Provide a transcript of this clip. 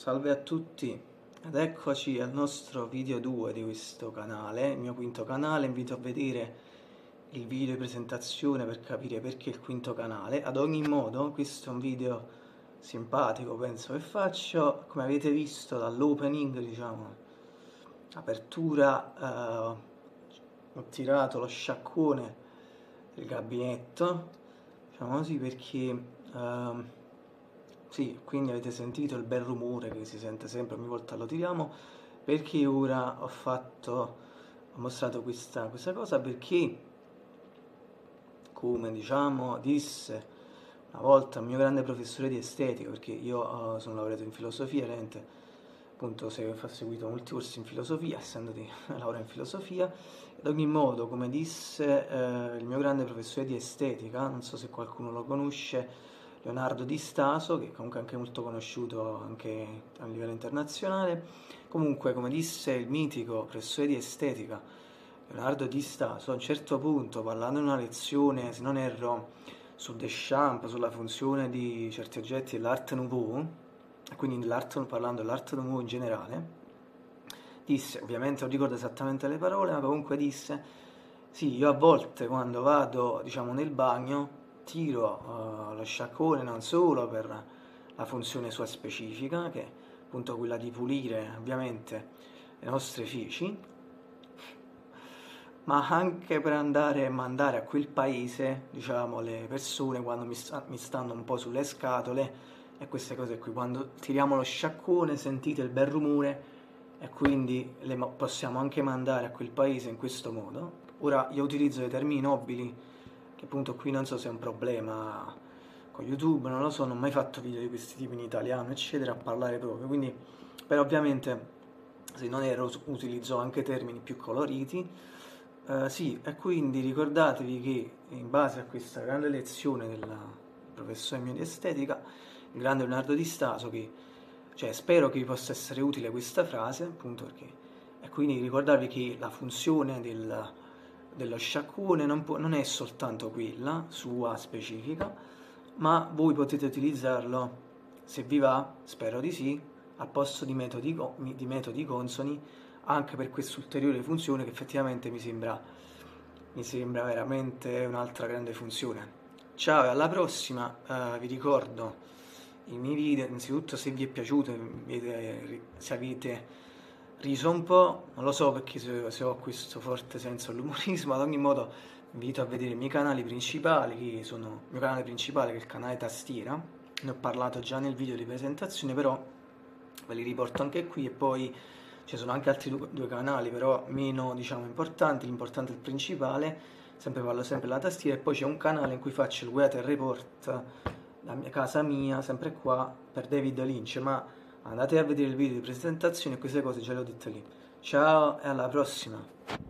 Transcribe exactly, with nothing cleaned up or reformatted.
Salve a tutti ed eccoci al nostro video due di questo canale, il mio quinto canale. Invito a vedere il video di presentazione per capire perché il quinto canale. Ad ogni modo, questo è un video simpatico, penso che faccio. Come avete visto dall'opening, diciamo, apertura, eh, ho tirato lo sciaccone del gabinetto, diciamo così, perché... Eh, Sì, quindi avete sentito il bel rumore che si sente sempre ogni volta lo tiriamo, perché ora ho fatto, ho mostrato questa, questa cosa perché, come diciamo, disse una volta un mio grande professore di estetica, perché io uh, sono laureato in filosofia, veramente, appunto se ho seguito molti corsi in filosofia, essendo di laurea in filosofia, ad ogni modo, come disse uh, il mio grande professore di estetica, non so se qualcuno lo conosce, Leonardo Di Staso, che è comunque anche molto conosciuto anche a livello internazionale. Comunque, come disse il mitico professore di estetica Leonardo Di Staso, a un certo punto, parlando in una lezione, se non erro, su Deschamps, sulla funzione di certi oggetti dell'Art Nouveau, quindi dell'art, parlando dell'Art Nouveau in generale, disse, ovviamente non ricordo esattamente le parole, ma comunque disse, sì, io a volte quando vado, diciamo, nel bagno, tiro uh, lo sciacquone non solo per la funzione sua specifica, che è appunto quella di pulire ovviamente le nostre feci, ma anche per andare a mandare a quel paese, diciamo, le persone quando mi, sta, mi stanno un po' sulle scatole e queste cose qui. Quando tiriamo lo sciacquone sentite il bel rumore e quindi le possiamo anche mandare a quel paese in questo modo. Ora io utilizzo dei termini nobili, che appunto qui non so se è un problema con YouTube, non lo so, non ho mai fatto video di questi tipi in italiano, eccetera, a parlare proprio, quindi, però ovviamente, se non ero, utilizzo anche termini più coloriti, uh, sì, e quindi ricordatevi che in base a questa grande lezione del professore mio di estetica, il grande Leonardo Di Staso, che, cioè, spero che vi possa essere utile questa frase, appunto perché, e quindi ricordarvi che la funzione del dello sciacquone non, può, non è soltanto quella sua specifica, ma voi potete utilizzarlo, se vi va, spero di sì, al posto di metodi, di metodi consoni, anche per questa ulteriore funzione che effettivamente mi sembra, mi sembra veramente un'altra grande funzione. Ciao e alla prossima, uh, vi ricordo i miei video, innanzitutto se vi è piaciuto, se avete riso un po', non lo so perché se, se ho questo forte senso dell'umorismo, ad ogni modo vi invito a vedere i miei canali principali, che sono il mio canale principale che è il canale Tastiera, ne ho parlato già nel video di presentazione, però ve li riporto anche qui, e poi ci sono anche altri due, due canali, però meno, diciamo, importanti, l'importante è il principale, sempre parlo sempre della tastiera, e poi c'è un canale in cui faccio il weather report, la mia casa mia, sempre qua, per David Lynch, ma andate a vedere il video di presentazione e queste cose già le ho dette lì. Ciao e alla prossima!